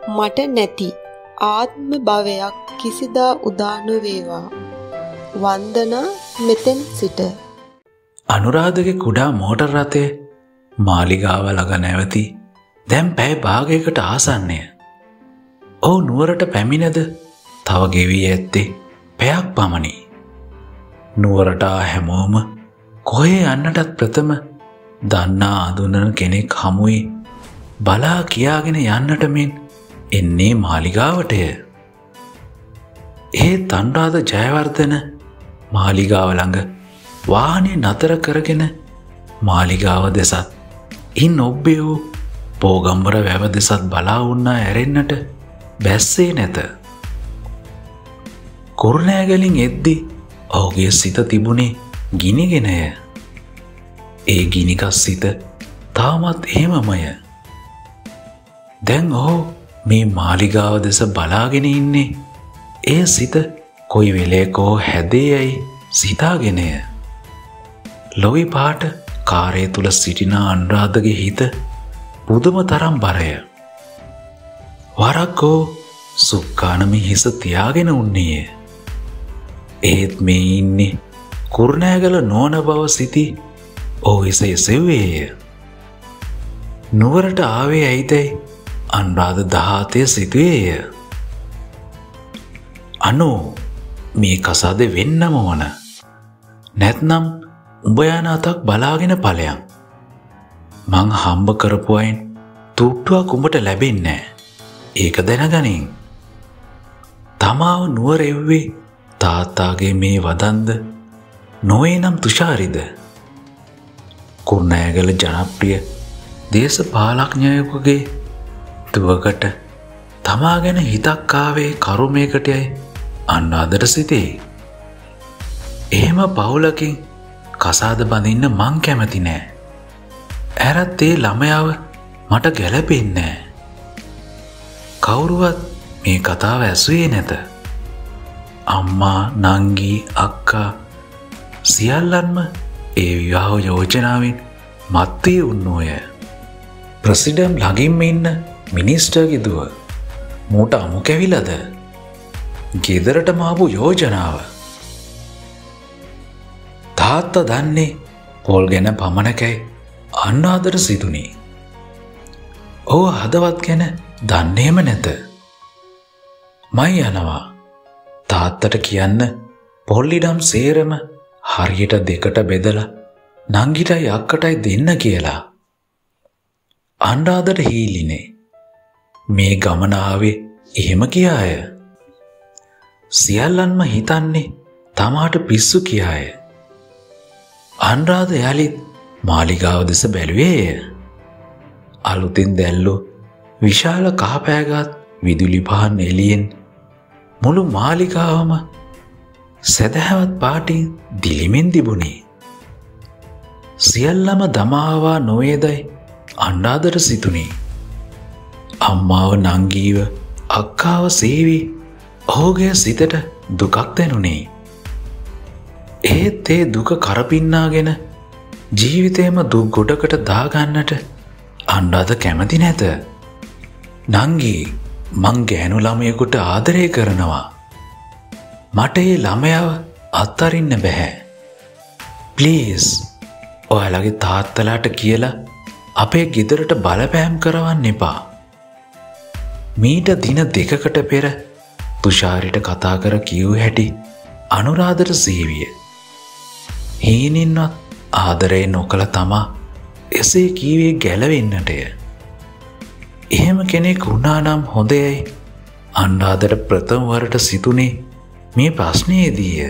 මට නැති ආත්ම භවයක් කිසිදා උදා නොවේවා. වන්දනා මෙතෙන් සිට. අනුරාධගේ කුඩා මෝටර් රථය මාලිගාව ළඟ නැවති දැන් පැය භාගයකට ආසන්නය. ඔහු නුවරට පැමිණද තව ගෙවී ඇත්තේ පැයක් පමණි. නුවරට හැමෝම කොහේ යන්නටත් ප්‍රථම දන්නා අඳුනන කෙනෙක් හමුවේ බලා කියාගෙන යන්නට මෙන් එන්නේ මාලිගාවටය. ඒත් අනුරාධ ජයවර්ධන මාලිගාව ළඟ වාහනේ නතර කරගෙන මාලිගාව දෙසත් ඉන් ඔබ්බේ වූ පෝගම්බර වැව දෙසත් බලා උන්නා ඇරෙන්නට බැස්සේ නැත. කුරුණෑගලින් එද්දි ඔහුගේ සිත තිබුණේ ගිනිගෙනය. ඒ ගිනිකස් සිත තාමත් එහෙමමය. දැන් ඔහු මේ මාලිගාව දෙස බලාගෙන ඉන්නේ ඒ සිත කොයි වෙලේකෝ හැදේයයි සිතාගෙනය. ලොවි පාට කාරය තුල සිටින අනුරාධගේ හිත පුදුම තරම් බරය. වරක් ඔහු සුක්කානමි හිස තියාගෙන උන්නේය. ඒත් මේ ඉන්නේ කුරුණෑගල නොවන බව සිටි ඔහු හිස එසෙව්වේය. නුවරට ආවේ ඇයිදැයි අනුරාධ 17 සිතුවේය. අනෝ මේ කසාද වෙන්නම ඕන. නැත්නම් උඹ යන අතක් බලාගෙන ඵලයන්. මං හම්බ කරපු අයින් තුට්ටුවක් උඹට ලැබෙන්නේ නැහැ. ඒක දැනගනින්. තමාව නුවර එව්වේ තාත්තාගේ මේ වදන්ද නොවේ නම් තුෂාරිද? කුරුණෑගල ජනප්‍රිය දේශපාලඥයෙකුගේ දුවකට තමා ගැන හිතක් ආවේ කරුමයකටයි අනුරාධට සිතේ. එහෙම පවුලකින් කසාද බඳින්න මං කැමති නෑ. ඇරත් ඒ ළමයාව මට ගැලපෙන්නේ නෑ. කවුරුවත් මේ කතාව ඇසුවේ නැත. අම්මා, නංගි, අක්කා සියල්ලන්ම ඒ විවාහ යෝජනාවෙන් මත්වී උන්නෝය. ප්‍රසිඩම් ළඟින්ම ඉන්න මිනිස්ටර්ගේ දුව මූට අමු කැවිලද? ගෙදරටම ආපු යෝජනාව. තාත්තා දන්නේ පොල් ගැන පමණකයි අනුරාධට සිතුනේ. ඔහු හදවත් ගැන දන්නේම නැත. මයි යනවා තාත්තට කියන්න පොල් ඉඩම් සේරම හරියට දෙකට බෙදලා නංගිටයි අක්කටයි දෙන්න කියලා. අනුරාධට හීලිනේ. මේ ගමන ආවේ එහෙම කියාය. සියල්ලන්ම හිතන්නේ තමාට පිස්සු කියාය. අනුරාධ යලිත් මාලිගාව දෙස බැලුවේය. අලුතින් දැල්ලු විශාල කහපෑගත් විදුලි පහන් එළියෙන් මුළු මාලිගාවම සැදැහැවත් පාටින් දිලිමෙන් තිබුණේ. සියල්ලම දමාවා නොවේදයි අනුරාධට සිතුනේ. අම්මාව, නංගීව, අක්කාව සේවි ඔහුගේ සිතට දුකක් දැනුනේ. ඒත් ඒ දුක කරපින්නාගෙන ජීවිතේම දුක් ගොඩකට දාගන්නට අනුරාධ කැමති නැත. නංගි, මං ගෑනු ළමයෙකුට ආදරය කරනවා. මට ඒ ළමයාව අත්හරින්න බැහැ. ප්ලීස් ඔයාලගේ තාත්තලාට කියලා අපේ ගෙදරට බලපෑම් කරවන්න එපා. මීට දින 2කට පෙර තුෂාරිට කතා කර කියූ හැටි අනුරාධට සීවිය. හීනින්වත් ආදරය නොකළ තමා එසේ කීවේ ගැලවෙන්නටය. එහෙම කෙනෙක් වුණා නම් හොඳයයි අනුරාධට ප්‍රථම වරට සිතුනේ මේ ප්‍රශ්නයේදීය.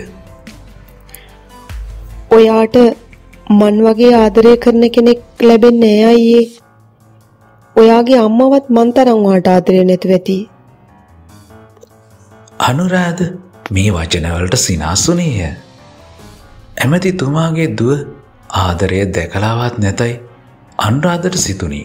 ඔයාට මන් වගේ ආදරය කරන කෙනෙක් ලැබෙන්නේ නෑ අයියේ. ඔයාගේ අම්මවත් මන් තරම් වාට ආදරය නැතුව ඇති. අනුරාධ මේ වචනවලට සිනාසුනේය. ඇමතිතුමාගේ දුව ආදරය දැකලාවත් නැතයි අනුරාධට සිතුනි.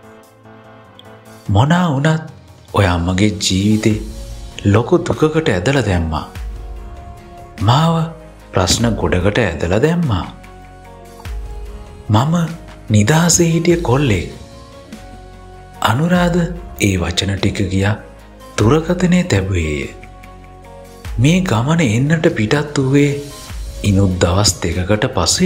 මොනා වුණත් ඔය අම්මගේ ජීවිතේ ලොකු දුකකට ඇදලා දැම්මා. මාව ප්‍රශ්න ගොඩකට ඇදලා දැම්මා. මම නිදහසේ හිටිය කොල්ලෙක්. අනුරාධ ඒ වචන ටික ගියා දුරකථනයේ තැබුවේය. මේ ගමන එන්නට පිටත් වූයේ ඉනුත් දවස් 2කට පසුය.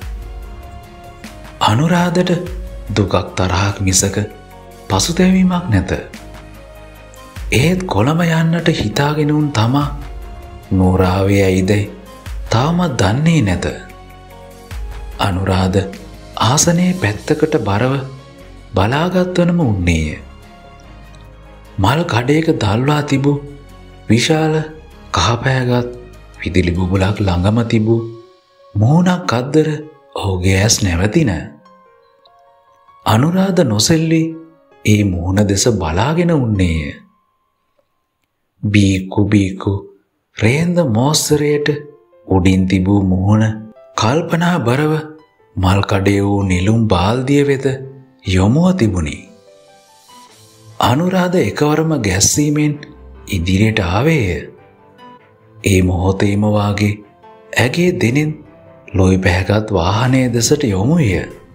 අනුරාධට දුකක් තරහක් මිසක පසුතැවීමක් නැත. ඒත් කොළඹ යන්නට හිතාගෙන උන් තමා නෝරාවේ ඇයිදයි තාමත් දන්නේ නැත. අනුරාධ ආසනයේ පැත්තකට බරව බලාගත්වනම උන්නේය. මල් කඩයක දල්වා තිබූ විශාල කහපෑගත් විදුලි බුබුලක් ළඟම තිබූ මුහුණක් අද්දර ඔහුගේ ඇස් නැවතින. අනුරාධ නොසෙල්ලි ඒ මුහුණ දෙස බලාගෙන උන්නේය. බීකු රේන්ද මෝස්තරයට උඩින් තිබූ මුහුණ කල්පනා බරව මල් කඩේ වූ නිලුම් බාල්දිය වෙත යොමුව තිබුණි. අනුරාධ එකවරම ගැස්සීමෙන් ඉදිරියට ආවේය. ඒ මොහොතේම වාගේ ඇගේ දෙනෙන් ලොයි පැහැගත් වාහනය දෙසට යොමුය.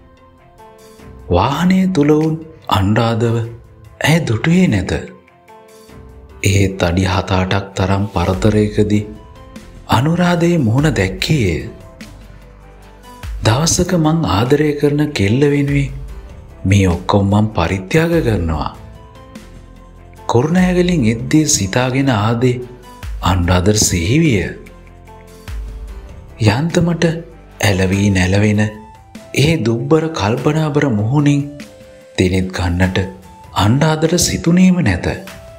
වාහනය තුළ වුන් අනුරාධව ඇය දුටුවේ නැත. ඒත් අඩි 7-8ක් තරම් පරතරයකදී අනුරාධයේ මුහුණ දැක්කේය. දවසක මං ආදරය කරන කෙල්ල වෙනුවෙන් මේ ඔක්කොම මං පරිත්‍යාග කරනවා. කුරුණෑගලින් එද්දී සිතාගෙන ආදේ අනුරාධට සිහිවිය. යන්තමට ඇලවී නැලවෙන ඒ දුබ්බර කල්පනාබර මුහුණින් දිනෙත් ගන්නට අනුරාධට සිතුනේම නැත.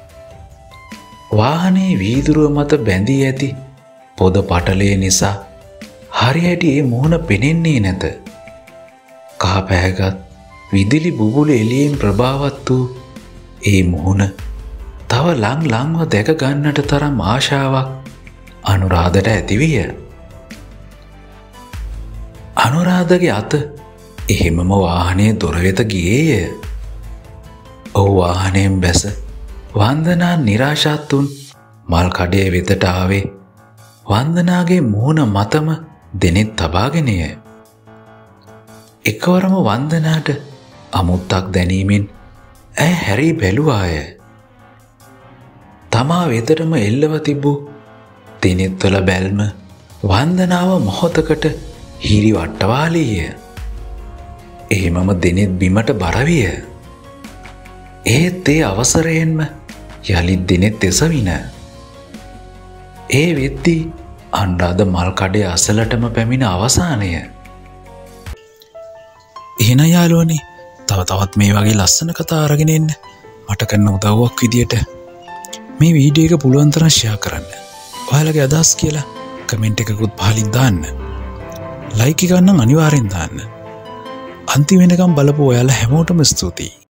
වාහනේ වීදුරුව මත බැඳී ඇති පොද පටලය නිසා හරියට ඒ මුහුණ පෙනෙන්නේ නැත. කහ පැහැගත් විදුලි බුබුලු එළියෙන් ප්‍රභාවත් වූ ඒ මුහුණ තව ලංව දැක ගන්නට තරම් ආශාවක් අනුරාධට ඇතිවිය. අනුරාධගේ අත එහෙමම වාහනේ දොර වෙත ගියේය. ඔහු වාහනයෙන් බැස වන්දනා නිරාශාත්තුන් මල් කඩේ වෙතට ආවේ වන්දනාගේ මුහුණ මතම දෙනෙත් තබාගෙනය. එකවරම වන්දනාට අමුත්තක් දැනීමෙන් ඇය හැරී බැලුවාය. තමා වෙතටම එල්ලව තිබූ දිනෙත්වල බැල්ම වන්දනාව මොහොතකට හිරි වට්ටවාලීය. එහෙමම දිනෙත් බිමට බරවිය. ඒත් ඒ අවසරයෙන්ම යළිත් දිනෙත් එසවින. ඒ වෙද්දී අනුරාධ මල් කඩේ අසලටම පැමිණ අවසානය. එහෙනම් යාළුවනේ තවත් මේ වගේ ලස්සන කතා අරගෙන එන්න මට කරන උදව්වක් විදියට මේ වීඩියෝ එක පුළුවන් තරම් ෂෙයා කරන්න. ඔයාලගේ අදහස් කියලා කමෙන්ට් එකකුත් පහලින් දාන්න. ලයික් එක ගන්න අනිවාර්යෙන් දාන්න. අන්තිම වෙනකම් බලපු ඔයාලා හැමෝටම ස්තුතියි.